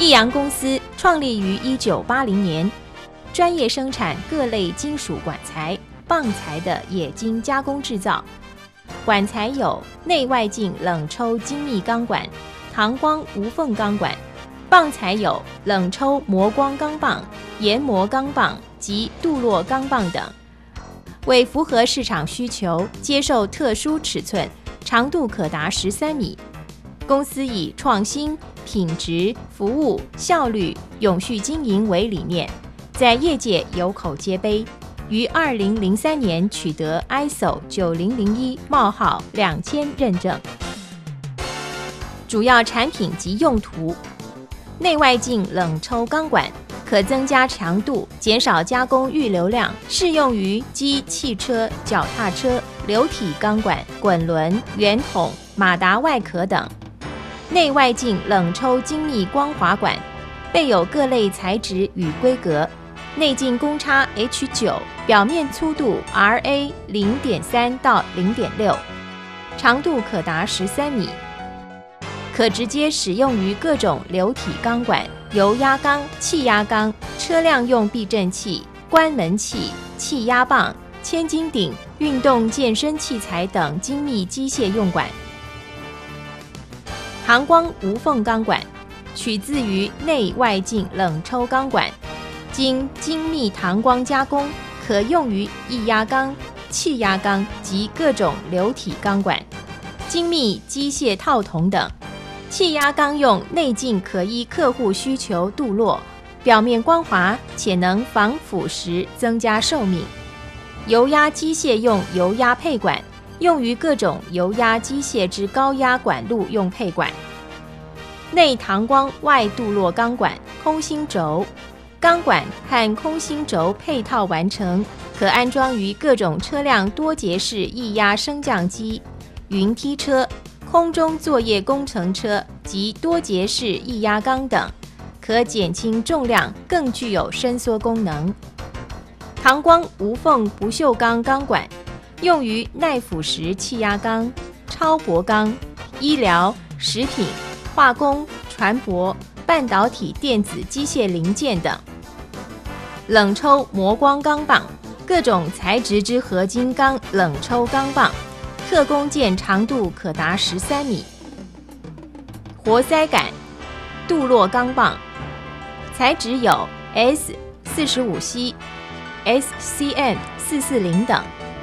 益阳公司创立于1980年，专业生产各类金属管材、棒材的冶金加工制造。管材有内外径冷抽精密钢管、唐光无缝钢管；棒材有冷抽磨光钢棒、研磨钢棒及镀铬钢棒等。为符合市场需求，接受特殊尺寸，长度可达13米。公司以创新、品质、服务、效率、永续经营为理念，在业界有口皆碑，于2003年取得 ISO 9001冒号2000认证。主要产品及用途：内外径冷抽钢管，可增加强度，减少加工预留量，适用于机、汽车、脚踏车、流体钢管、滚轮、圆筒、马达外壳等。内外径冷抽精密光滑管，备有各类材质与规格，内径公差 H9， 表面粗度 RA 0.3到0.6， 长度可达13米，可直接使用于各种流体钢管、油压缸、气压缸、车辆用避震器、关门器、气压棒、千斤顶、运动健身器材等精密机械用管。唐光无缝钢管取自于内外径冷抽钢管，经精密唐光加工，可用于液压缸、气压缸及各种流体钢管、精密机械套筒等。气压缸用内径可依客户需求镀铬，表面光滑且能防腐蚀，增加寿命。油压机械用油压配管，用于各种油压机械之高压管路用配管。内唐光外镀铬钢管空心轴，钢管和空心轴配套完成，可安装于各种车辆多节式液压升降机、云梯车、空中作业工程车及多节式液压缸等，可减轻重量，更具有伸缩功能。唐光无缝不锈钢钢管用于耐腐蚀气压缸、超薄钢、医疗、食品、化工、船舶、半导体电子机械零件等。冷抽磨光钢棒，各种材质之合金钢冷抽钢棒，特工件长度可达13米。活塞杆镀铬钢棒，材质有 S45C、SCM440 等，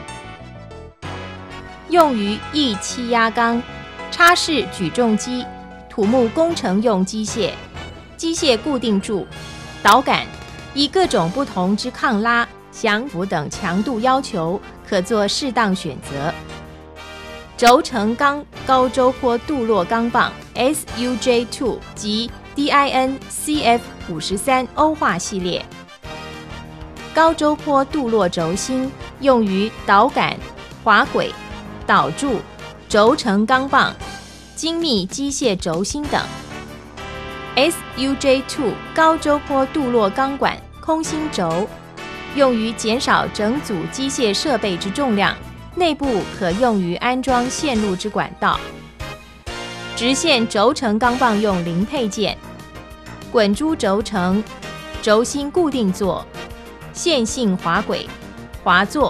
用于液气压缸、插式举重机、土木工程用机械、机械固定柱、导杆，依各种不同之抗拉、降伏等强度要求，可做适当选择。轴承钢高周坡镀铬钢棒 SUJ2 及 DIN-CF53 欧化系列，高周坡镀铬轴心用于导杆、滑轨、导柱、轴承钢棒、精密机械轴心等。SUJ2 高周坡镀铬钢管空心轴，用于减少整组机械设备之重量，内部可用于安装线路之管道。直线轴承钢棒用零配件，滚珠轴承、轴心固定座、线性滑轨、滑座。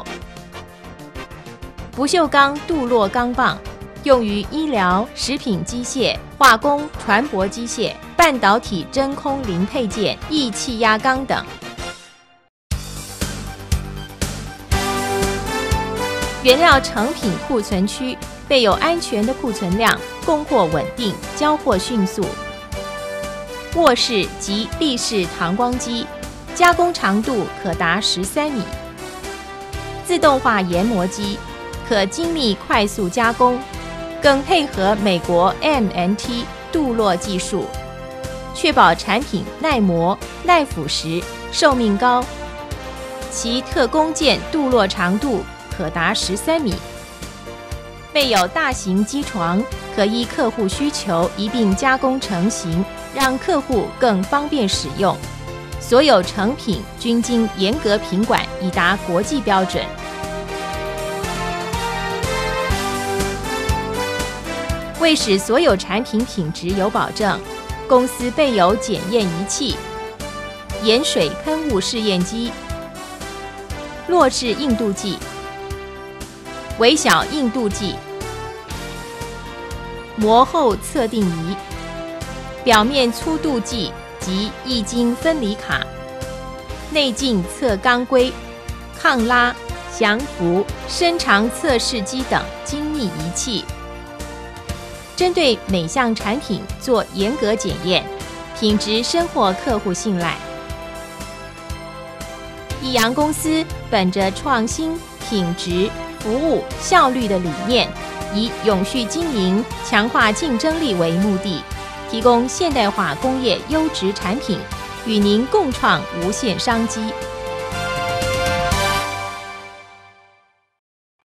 不锈钢镀铬钢棒用于医疗、食品机械、化工、船舶机械、半导体真空零配件、液气压缸等。原料成品库存区备有安全的库存量，供货稳定，交货迅速。卧式及立式唐光机，加工长度可达13米。自动化研磨机，可精密快速加工，更配合美国 MNT 镀铬技术，确保产品耐磨、耐腐蚀、寿命高。其特工件镀铬长度可达13米，备有大型机床，可依客户需求一并加工成型，让客户更方便使用。所有成品均经严格品管，以达国际标准。为使所有产品品质有保证， 公司备有检验仪器、盐水喷雾试验机、落质硬度计、微小硬度计、磨厚测定仪、表面粗度计及液晶分离卡、内径测钢规、抗拉、降伏、伸长测试机等精密仪器，针对每项产品做严格检验，品质深获客户信赖。益阳公司本着创新、品质、服务、效率的理念，以永续经营、强化竞争力为目的，提供现代化工业优质产品，与您共创无限商机。